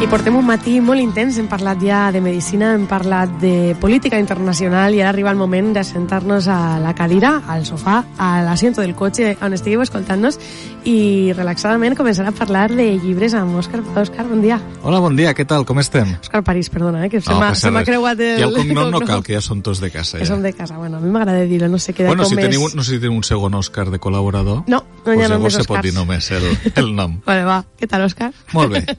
portem un matí molt intens, hem parlat ja de medicina, hem parlat de política internacional i ara arriba el moment de sentar-nos a la cadira, al sofà, a l'asiento del cotxe on estigueu escoltant-nos i relaxadament començar a parlar de llibres amb Òscar. Òscar, bon dia. Hola, bon dia, què tal, com estem? Òscar París, perdona, que se m'ha creuat el... I el cognom no cal, que ja són tots de casa. Ja som de casa, bueno, a mi m'agrada dir-ho, no sé, queda bueno, com si més... no sé si tenim un segon Òscar de col·laborador. No hi ha només Òscars. Se pot dir només el nom. Vale, va, què tal, Òscar? Molt bé.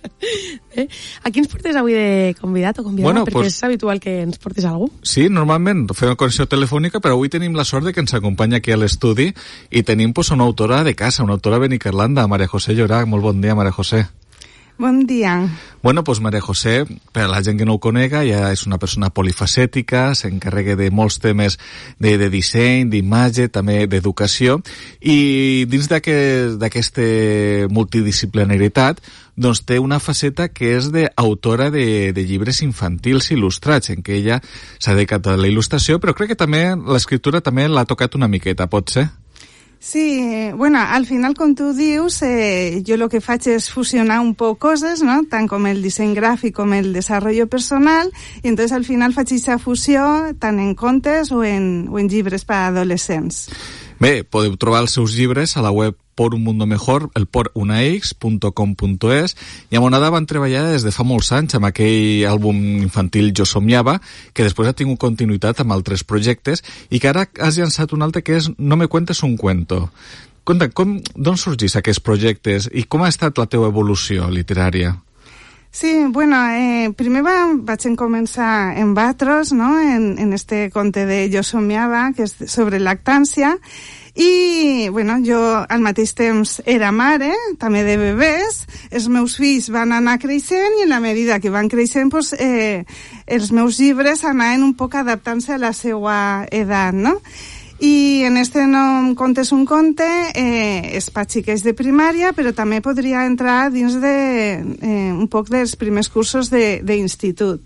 A qui ens portes avui de convidat o convidada? Bueno, perquè és habitual que ens portis algú. Sí, normalment fem una connexió telefònica, però avui tenim la sort de que ens acompanya aquí a l'estudi i tenim una autora de casa, una autora benicarlanda, María José Llorach. Molt bon dia, María José. Bon dia. Bueno, pues María José, per a la gent que no ho conega, ja és una persona polifacètica, s'encarrega de molts temes de disseny, d'imatge, també d'educació, i dins d'aquesta multidisciplinaritat doncs té una faceta que és d'autora de llibres infantils il·lustrats, en què ella s'ha dedicat a la il·lustració, però crec que també l'escriptura també l'ha tocat una miqueta, pot ser? Sí, bueno, al final, com tu dius, jo el que faig és fusionar un poc coses, ¿no? Tant com el disseny gràfic com el desenvolupament personal, i entonces al final faig aquesta fusió tant en contes o en llibres per a adolescents. Bé, podeu trobar els seus llibres a la web Por un mundo mejor, el porunax.com.es, i amb Onada van treballar des de fa molts anys amb aquell àlbum infantil Jo somiava, que després ha tingut continuïtat amb altres projectes i que ara has llançat un altre que és No me cuentes un cuento. Conta, d'on sorgís aquests projectes i com ha estat la teva evolució literària? Sí, bueno, primer vaig començar en Batros, no?, en este conte de Jo somiava, que és sobre lactància, i, bueno, jo al mateix temps era mare, també de bebès, els meus fills van anar creixent i en la medida que van creixent, pues, els meus llibres anaven un poc adaptant-se a la seva edat, no? I en este No em contes un conte és per xiquets de primària, però també podria entrar dins un poc dels primers cursos d'institut.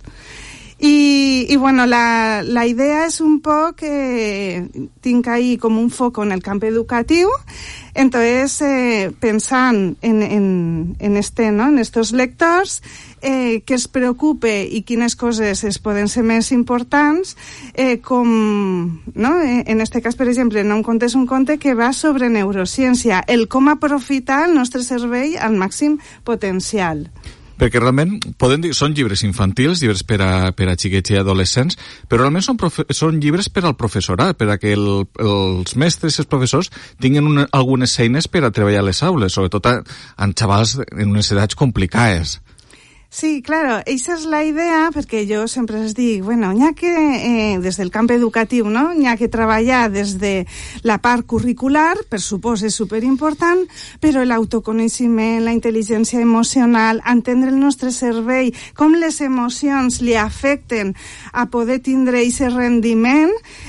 I bueno, la idea és un poc tinc ahí com un foco en el camp educatiu, entonces pensant en estos lectors, que els preocupe i quines coses es poden ser més importants, com, no? En este cas, per exemple, No em contes un conte que va sobre neurociència, el com aprofitar el nostre cervell al màxim potencial. Perquè realment podem dir, són llibres infantils, llibres per a xiquets i adolescents, però realment són llibres per al professorat, per a que els mestres i els professors tinguin algunes eines per a treballar a les aules, sobretot en xavals en unes edats complicades. Sí, claro, esa és la idea, perquè jo sempre els dic, bueno, n'hi ha que, des del camp educatiu, no?, n'hi ha que treballar des de la part curricular, per supòs és superimportant, però l'autoconeixement, la intel·ligència emocional, entendre el nostre cervell, com les emocions li afecten a poder tindre aquest rendiment,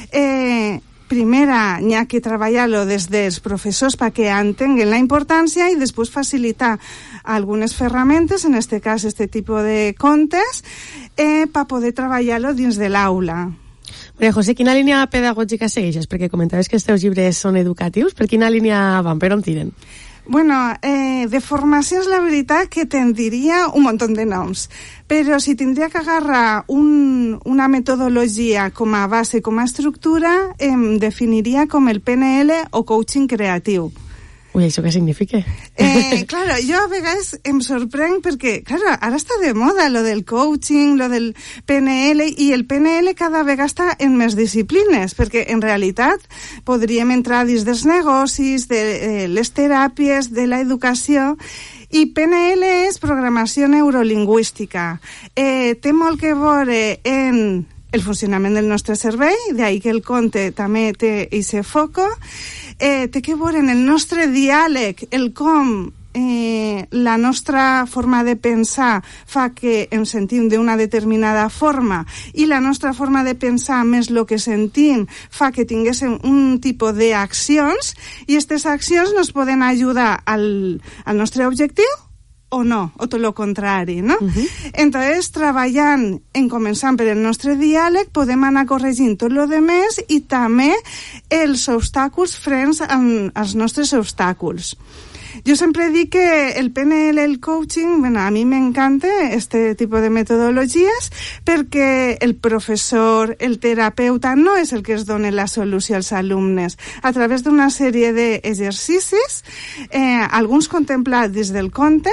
primera, n'hi ha que treballar-lo des dels professors perquè entenguen la importància i després facilitar algunes ferramentes, en este cas este tipus de contes, per poder treballar-lo dins de l'aula. María José, quina línia pedagògica segueixes? Perquè comentaves que els teus llibres són educatius. Per quina línia van? Per on tiren? Bueno, de formacions la veritat que te'n diria un munt de noms, però si tindria que agarrar una metodologia com a base, com a estructura, em definiria com el PNL o coaching creatiu. Ui, això què significa? Claro, jo a vegades em sorprenc perquè, claro, ara està de moda lo del coaching, lo del PNL, i el PNL cada vegada està en més disciplines, perquè en realitat podríem entrar dins dels negocis, de les teràpies, de l'educació, i PNL és programació neurolingüística. Té molt que veure en el funcionament del nostre cervell, d'ahir que el conte també té aquest foco, té que veure en el nostre diàleg, el com la nostra forma de pensar fa que ens sentim d'una determinada forma i la nostra forma de pensar més el que sentim fa que tinguéssim un tipus d'accions i aquestes accions ens poden ajudar al nostre objectiu o no, o tot el contrari, no? Entonces, treballant, començant per el nostre diàleg, podem anar corregint tot el demés i també els obstacles frens als nostres obstacles. Yo siempre digo que el PNL, el coaching, bueno, a mí me encanta este tipo de metodologies perquè el professor, el terapeuta, no és el que es dona la solució als alumnes. A través d'una sèrie d'exercicis, alguns contemplats des del conte,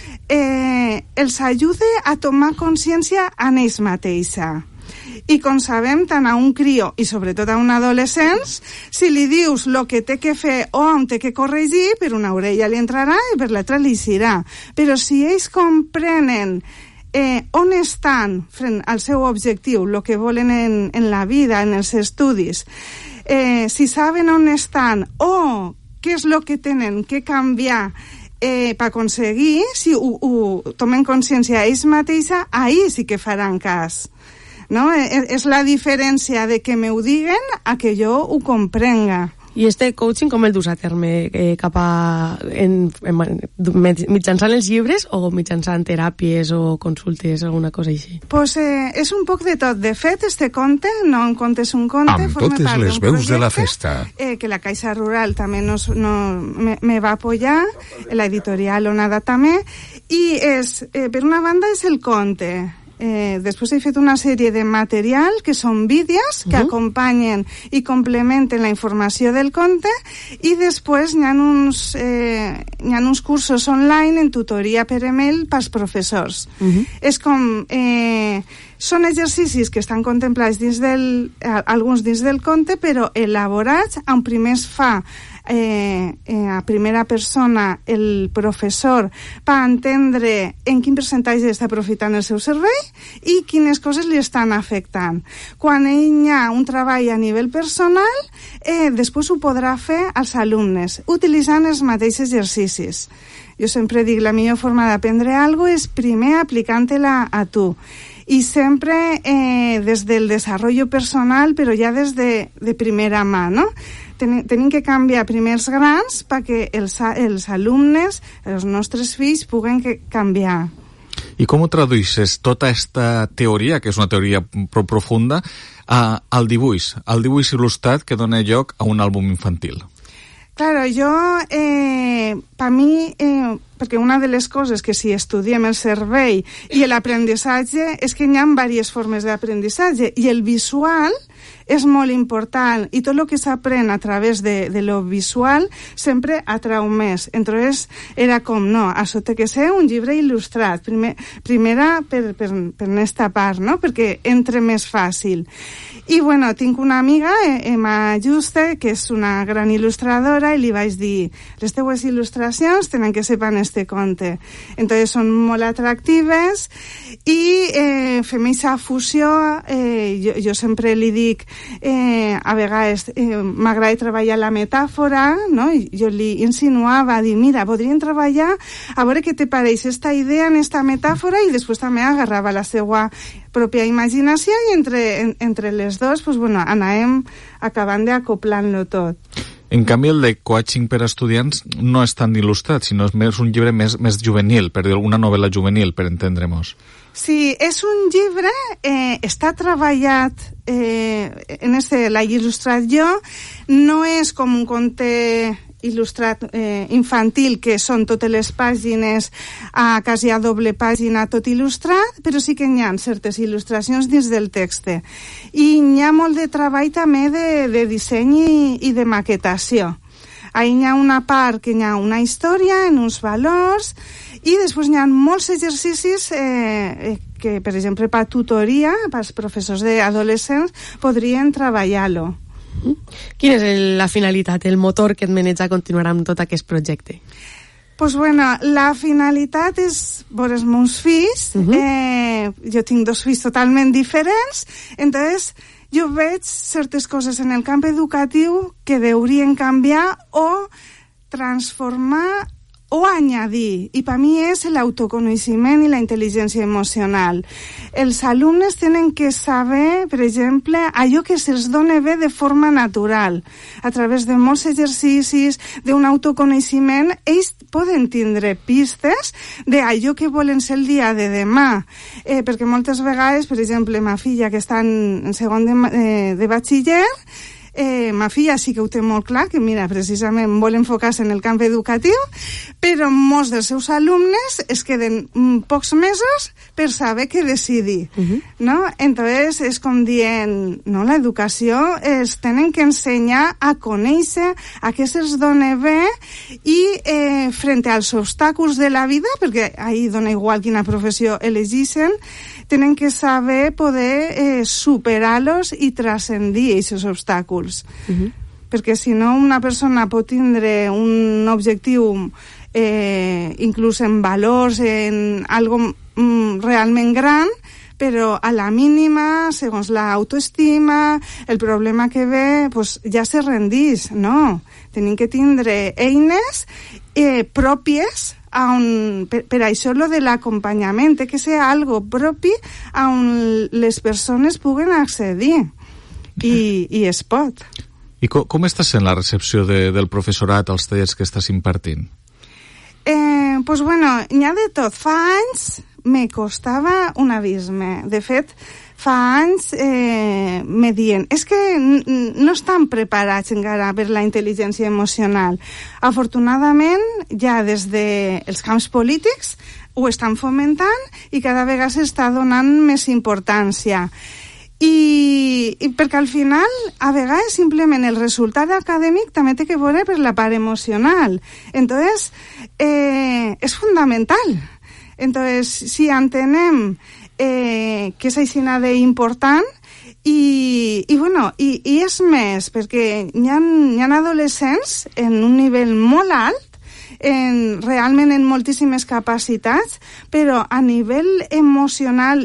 els ajuda a tomar consciència en ells mateixa. I com sabem, tant a un crió i sobretot a un adolescent, si li dius el que té que fer o on té que corregir, per una orella li entrarà i per l'altra li eixirà. Però si ells comprenen on estan front al seu objectiu, el que volen en la vida, en els estudis, si saben on estan o què és el que tenen que canviar per aconseguir, si ho tomen consciència ells mateixa, ahir sí que faran cas. No? És la diferència de que m'ho diguen a que jo ho comprenga. I este coaching com el dus a terme cap a mitjançant els llibres o mitjançant teràpies o consultes, alguna cosa així? Pues és un poc de tot. De fet, este conte, no en conte és un conte, amb totes les veus de la festa. Que la Caixa Rural també me va apoyar, l'editorial Onada també, i per una banda és el conte. Després he fet una sèrie de material que són vídeos que acompanyen i complementen la informació del conte, i després hi ha uns cursos online en tutoria per email pels professors. És com són exercicis que estan contemplats alguns dins del conte, però elaborats on primer es fa a primera persona el professor per entendre en quin percentatge està aprofitant el seu servei i quines coses li estan afectant. Quan hi ha un treball a nivell personal, després ho podrà fer als alumnes utilitzant els mateixos exercicis. Jo sempre dic, la millor forma d'aprendre alguna cosa és primer aplicant-la a tu. I sempre des del desenvolupament personal, però ja des de primera mà, no? Tenim que canviar primer els grans perquè els alumnes, els nostres fills, puguen canviar. I com ho traduïsses tota aquesta teoria, que és una teoria prou profunda, al dibuix il·lustrat que dona lloc a un àlbum infantil? Claro, jo, per mi, perquè una de les coses que si estudiem el cervell i l'aprenentatge és que hi ha diverses formes d'aprenentatge i el visual és molt important i tot el que s'aprèn a través de lo visual sempre atrau més. Entonces era com, no, això té que ser un llibre il·lustrat, primera per aquesta part, no? Perquè entre més fàcil. I bueno, tinc una amiga, Emma Juste, que és una gran il·lustradora, i li vaig dir, les teues il·lustracions tenen que ser per este conte. Entonces són molt atractives i fem aquesta fusió. Jo sempre li dic, a vegades m'agrada treballar la metàfora, no? Jo li insinuava, dir, mira, podríem treballar a veure què te pareix esta idea en esta metàfora, i després també agarrava la seva pròpia imaginació i entre les dos pues, bueno, anàvem acabant d'acoplant-lo tot. En canvi, el de coaching per a estudiants no és tan il·lustrat, sinó és un llibre més juvenil, per dir una novel·la juvenil, per entendre-nos. Sí, és un llibre, està treballat, l'he il·lustrat jo, no és com un conte il·lustrat infantil, que són totes les pàgines quasi a doble pàgina, tot il·lustrat, però sí que hi ha certes il·lustracions dins del text. I hi ha molt de treball també de disseny i de maquetació. Ahí hi ha una part que hi ha una història, en uns valors, i després hi ha molts exercicis que, per exemple, per tutoria, pels professors d'adolescents, podrien treballar-lo. Quina és la finalitat, el motor que et maneja a continuar amb tot aquest projecte? Pues bueno, la finalitat és veure els meus fills. Jo tinc 2 fills totalment diferents, entonces jo veig certes coses en el camp educatiu que haurien canviar o transformar o añadir, i per mi és l'autoconeixement i la intel·ligència emocional. Els alumnes tenen que saber, per exemple, allò que se'ls dona bé de forma natural. A través de molts exercicis, d'un autoconeixement, ells poden tindre pistes d'allò que volen ser el dia de demà. Perquè moltes vegades, per exemple, ma filla, que està en segon de batxiller, ma filla sí que ho té molt clar, que mira, precisament vol enfocar-se en el camp educatiu, però molts dels seus alumnes es queden pocs mesos per saber què decidir, no? Entonces és com dient, no, l'educació es tenen que ensenyar a conèixer a què se'ls dona bé i frente als obstacles de la vida, perquè ahí dona igual quina professió elegixen, tenen que saber poder superar-los i transcendir aquests obstacles. Perquè si no, una persona pot tindre un objectiu inclús en valors, en algo realment gran, però a la mínima, segons l'autoestima, el problema que ve, pues, ja se rendís. No, tenim que tindre eines pròpies per això lo de l'acompanyament, que ser algo propi on les persones puguen accedir i es pot. I com està sent la recepció del professorat als tallers que estàs impartint? Pues bueno, n'hi ha de tot. Fa anys me costava un abisme. De fet, fa anys me diuen és que no estan preparats encara per la intel·ligència emocional. Afortunadament, ja des dels camps polítics ho estan fomentant i cada vegada s'està donant més importància. I perquè al final, a vegades, simplement el resultat acadèmic també té que veure per la part emocional. Entonces, és fundamental. Entonces, si entenem que és aixina d'important i és més, perquè hi ha adolescents en un nivell molt alt, realment en moltíssimes capacitats, però a nivell emocional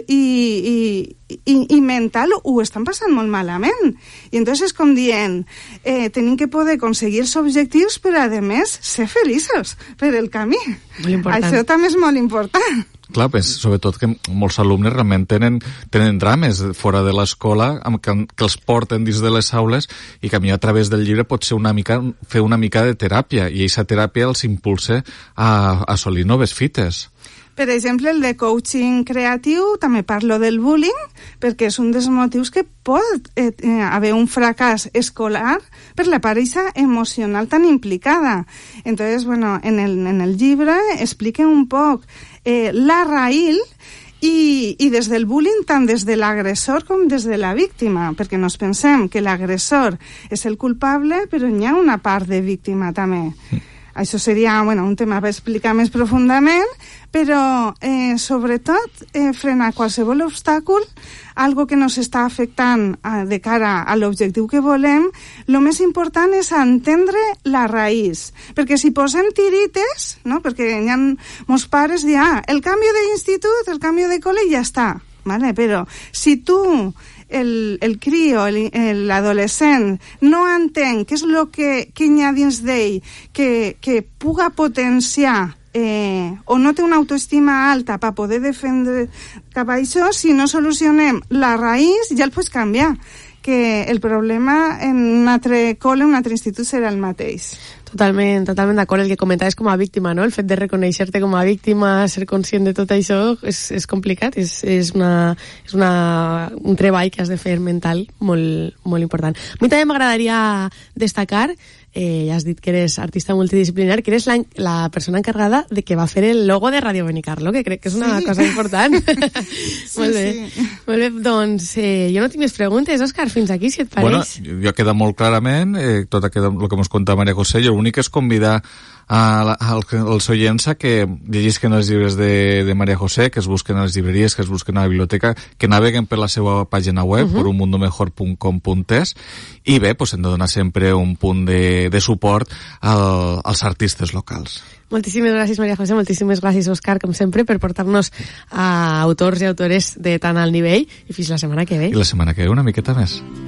i mental ho estan passant molt malament. I entonces és com dient, tenim que poder aconseguir els objectius, però a més ser feliços per el camí. Això també és molt important. Clar, sobretot que molts alumnes realment tenen drames fora de l'escola que els porten dins de les aules i que a mi a través del llibre pot ser fer una mica de teràpia i aquesta teràpia els impulsa a assolir noves fites. Per exemple, el de coaching creatiu, també parlo del bullying, perquè és un dels motius que pot haver un fracàs escolar per la parella emocional tan implicada. Entonces, bueno, en el llibre explique un poc la raïl i des del bullying tant des de l'agressor com des de la víctima, perquè no pensem que l'agressor és el culpable, però hi ha una part de víctima també. Això seria un tema per explicar més profundament, però sobretot frenar qualsevol obstacle, algo que nos està afectant de cara a l'objectiu que volem. El més important és entendre la raïs, perquè si posem tirites, no? Perquè hi ha molts pares diuen, el canvi d'institut, el canvi de col·le ja està, ¿vale? Però si tu el crio, l'adolescent no entén què és el que hi ha dins d'ell que puga potenciar o no té una autoestima alta per poder defendre cap a això, si no solucionem la raïs ja el pots canviar, que el problema en un altre col·le, en un altre institut serà el mateix. Totalment d'acord. El que comentaves com a víctima, no? El fet de reconèixer-te com a víctima, ser conscient de tot això, és complicat, és un treball que has de fer mental molt, molt important. A mi també m'agradaria destacar, ja has dit que eres artista multidisciplinar, que eres la persona encarregada de que va fer el logo de Radio Benicarló, que crec que és una cosa important. Molt bé. Molt bé, doncs jo no tinc més preguntes, Òscar, fins aquí, si et pareix. Bueno, ja queda molt clarament tot el que ens conta Maria José, i l'únic és convidar als oients a que llegisquen els llibres de Maria José, que es busquen a les llibreries, que es busquen a la biblioteca, que naveguen per la seva pàgina web, por unmundomejor.com.es, i bé, hem de donar sempre un punt de suport als artistes locals. Moltíssimes gràcies, Maria José, moltíssimes gràcies, Òscar, com sempre, per portar-nos a autors i autores de tan alt nivell, i fins la setmana que ve. I la setmana que ve una miqueta més.